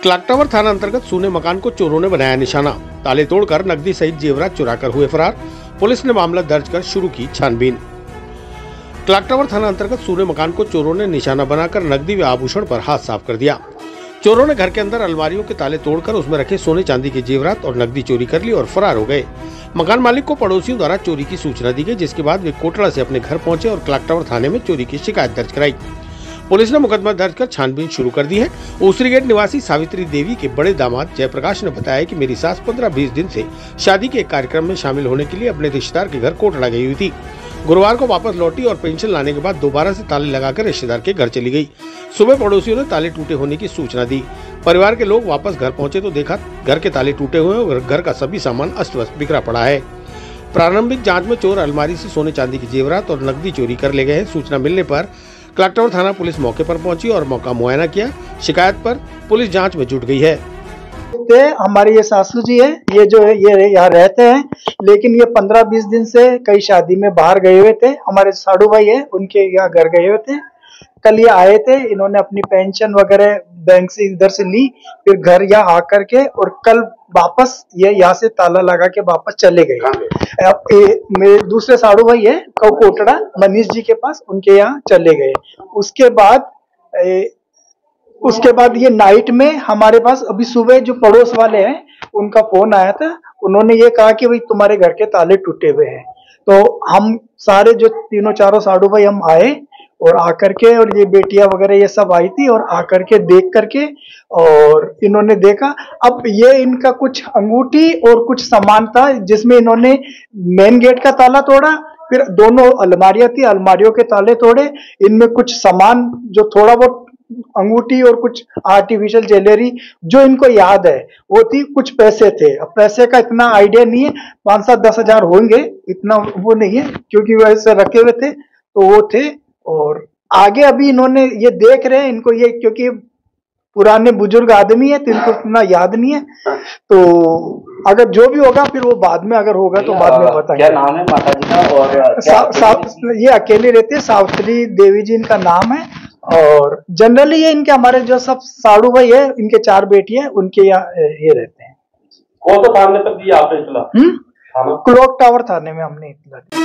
Clock tower थाना अंतर्गत सूने मकान को चोरों ने बनाया निशाना। ताले तोड़कर नकदी सहित जेवरात चुराकर हुए फरार। पुलिस ने मामला दर्ज कर शुरू की छानबीन। क्लॉक टावर थाना अंतर्गत सूने मकान को चोरों ने निशाना बनाकर नकदी व आभूषण पर हाथ साफ कर दिया। चोरों ने घर के अंदर अलमारियों के ताले तोड़कर उसमें रखे सोने चांदी के जेवरात और नकदी चोरी कर ली और फरार हो गए। मकान मालिक को पड़ोसियों द्वारा चोरी की सूचना दी गई, जिसके बाद वे कोटड़ा से अपने घर पहुंचे और क्लॉक टावर थाने में चोरी की शिकायत दर्ज कराई। पुलिस ने मुकदमा दर्ज कर छानबीन शुरू कर दी है। ऊसरी गेट निवासी सावित्री देवी के बड़े दामाद जयप्रकाश ने बताया कि मेरी सास 15-20 दिन से शादी के एक कार्यक्रम में शामिल होने के लिए अपने रिश्तेदार के घर कोटड़ा गई हुई थी। गुरुवार को वापस लौटी और पेंशन लाने के बाद दोबारा से ताले लगाकर रिश्तेदार के घर चली गई। सुबह पड़ोसियों ने ताले टूटे होने की सूचना दी। परिवार के लोग वापस घर पहुंचे तो देखा घर के ताले टूटे हुए और घर का सभी सामान अस्त व्यस्त बिखरा पड़ा है। प्रारंभिक जांच में चोर अलमारी से सोने चांदी के जेवरात और नकदी चोरी कर ले गए हैं। सूचना मिलने पर क्लॉक टावर थाना पुलिस मौके पर पहुंची और मौका मुआयना किया। शिकायत पर पुलिस जांच में जुट गई है। हमारे ये सासू जी है, ये जो है ये यहाँ रहते हैं, लेकिन ये 15-20 दिन से कई शादी में बाहर गए हुए थे। हमारे साड़ू भाई है, उनके यहाँ घर गए हुए थे। कल ये आए थे, इन्होंने अपनी पेंशन वगैरह बैंक से इधर से ली, फिर घर यहाँ आकर के और कल वापस ये यहाँ से ताला लगा के वापस चले गए। मेरे दूसरे साड़ू भाई है कोटड़ा मनीष जी के पास, उनके यहाँ चले गए। उसके बाद ये नाइट में हमारे पास अभी सुबह जो पड़ोस वाले हैं उनका फोन आया था। उन्होंने ये कहा कि भाई तुम्हारे घर के ताले टूटे हुए हैं। तो हम सारे जो तीनों चारों साड़ू भाई हम आए और आकर के, और ये बेटियां वगैरह ये सब आई थी, और आकर के देख करके और इन्होंने देखा। अब ये इनका कुछ अंगूठी और कुछ सामान था जिसमें इन्होंने मेन गेट का ताला तोड़ा, फिर दोनों अलमारियां थी, अलमारियों के ताले तोड़े। इनमें कुछ सामान जो थोड़ा बहुत अंगूठी और कुछ आर्टिफिशियल ज्वेलरी जो इनको याद है वो थी, कुछ पैसे थे। अब पैसे का इतना आइडिया नहीं है, 5-7-10 हजार होंगे, इतना वो नहीं है क्योंकि वैसे रखे हुए थे तो वो थे। और आगे अभी इन्होंने ये देख रहे हैं, इनको ये क्योंकि पुराने बुजुर्ग आदमी है तो इनको इतना याद नहीं है, तो अगर जो भी होगा फिर वो बाद में अगर होगा तो बाद में बताएंगे। क्या नाम है माता जी का? और ये अकेले रहते हैं, सावित्री देवी जी इनका नाम है। और जनरली ये इनके हमारे जो सब साड़ू भाई है, इनके 4 बेटी है, उनके यहाँ ये रहते हैं। कौन सा थाने तक दिया आपने इतला? क्लॉक टावर थाने में हमने इतला।